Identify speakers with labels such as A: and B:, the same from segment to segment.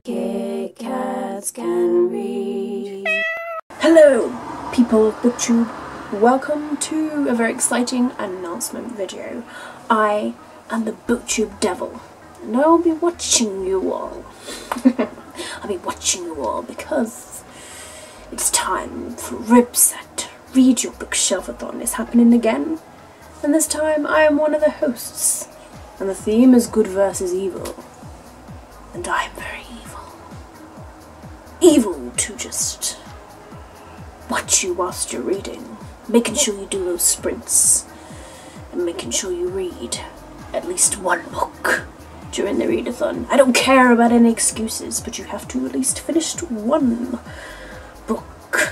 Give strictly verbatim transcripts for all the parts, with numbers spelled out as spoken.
A: Kit Kats can read.
B: Hello, people of BookTube. Welcome to a very exciting announcement video. I am the BookTube Devil, and I will be watching you all. I'll be watching you all because it's time for Ribset Read Your Bookshelf-a-thon is happening again, and this time I am one of the hosts, and the theme is good versus evil, and I am very evil. Evil to just watch you whilst you're reading, making sure you do those sprints, and making sure you read at least one book during the readathon. I don't care about any excuses, but you have to at least finish one book.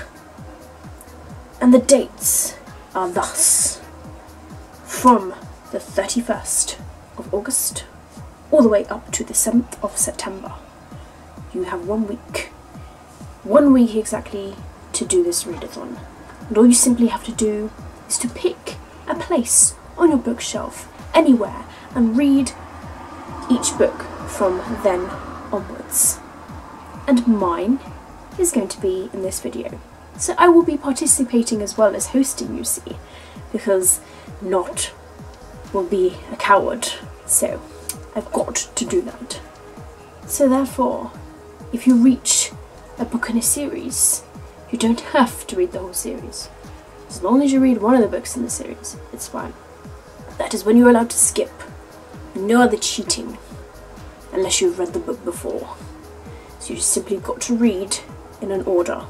B: And the dates are thus: from the thirty-first of August all the way up to the seventh of September. You have one week, one week exactly to do this readathon. And all you simply have to do is to pick a place on your bookshelf, anywhere, and read each book from then onwards. And mine is going to be in this video. So I will be participating as well as hosting, you see, because not will be a coward, so I've got to do that. So therefore, if you reach a book in a series, you don't have to read the whole series. As long as you read one of the books in the series, it's fine. That is when you're allowed to skip. No other cheating, unless you've read the book before. So you just simply got to read in an order.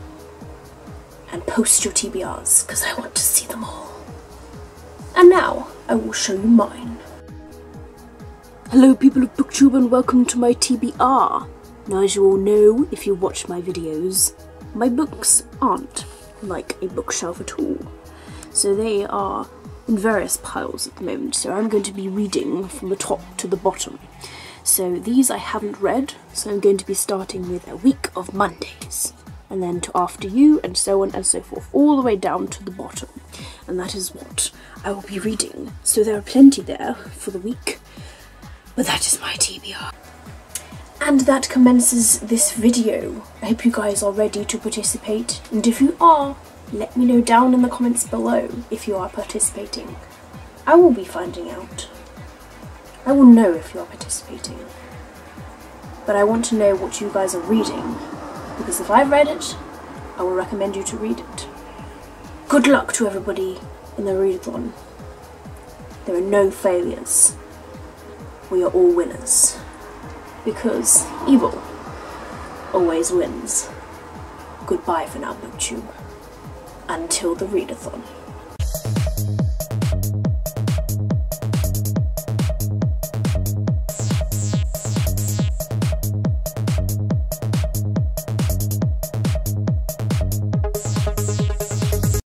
B: And post your T B Rs, because I want to see them all. And now, I will show you mine. Hello people of BookTube and welcome to my T B R. Now, as you all know, if you watch my videos, my books aren't like a bookshelf at all. So they are in various piles at the moment, so I'm going to be reading from the top to the bottom. So these I haven't read, so I'm going to be starting with A Week of Mondays, and then to After You, and so on and so forth, all the way down to the bottom. And that is what I will be reading. So there are plenty there for the week, but that is my T B R. And that commences this video. I hope you guys are ready to participate, and if you are, let me know down in the comments below if you are participating. I will be finding out. I will know if you are participating. But I want to know what you guys are reading, because if I've read it, I will recommend you to read it. Good luck to everybody in the readathon. There are no failures. We are all winners. Because evil always wins. Goodbye for now, BookTube. Until the readathon.